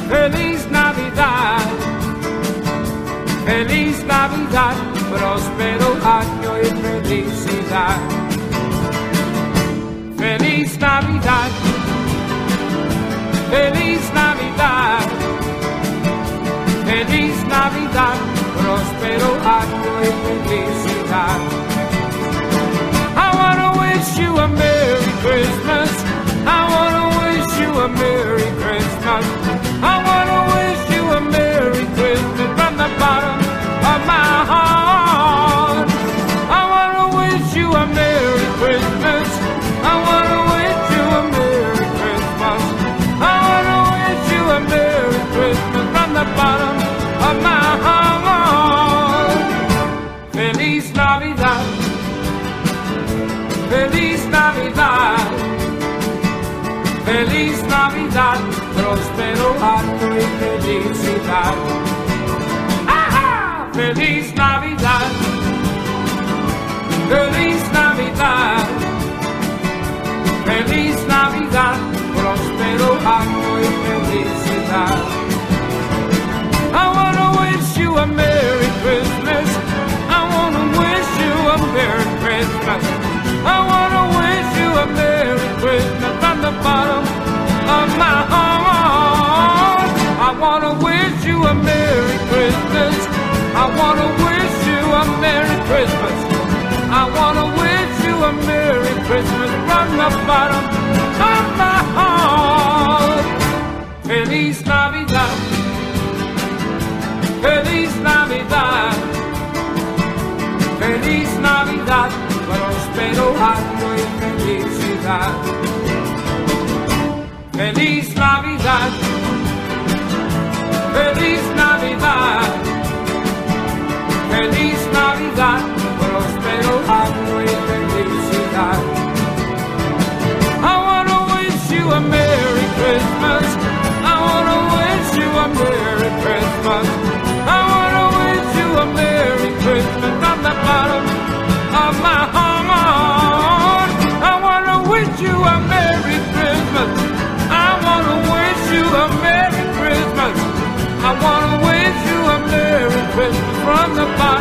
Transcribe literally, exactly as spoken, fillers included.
Feliz Navidad, Feliz Navidad, próspero año y felicidad. Feliz Navidad, Feliz Navidad, Feliz Navidad, próspero año y felicidad. I wanna wish you a Merry Christmas. I wanna wish you a Merry Christmas. I wanna wish you a Merry Christmas from the bottom of my heart. I wanna wish you a Merry Christmas. I wanna wish you a Merry Christmas. I wanna wish you a Merry Christmas from the bottom of my heart. Feliz Navidad, Feliz Navidad, Feliz Navidad, próspero año y felicidad. ¡Ah! Feliz Navidad, Feliz Navidad, Feliz Navidad, próspero año y felicidad. I wanna wish you a Merry Christmas. I wanna wish you a Merry Christmas. I wanna wish you a Merry Christmas from the bottom of my heart. I wanna wish you a Merry Christmas. I wanna wish you a Merry Christmas. I wanna wish you a Merry Christmas from the bottom of my heart. Feliz Navidad, Feliz Navidad, Feliz Navidad, próspero año y felicidad. Feliz Navidad, Feliz Navidad, Feliz Navidad, próspero año y felicidad. I wanna wish you a Merry Christmas. I wanna wish you a Merry Christmas. I wanna wish you a Merry Christmas from the bottom of my heart. I wanna wish you a Merry Christmas. I wanna wish you a Merry Christmas. I wanna wish you a Merry Christmas from the bottom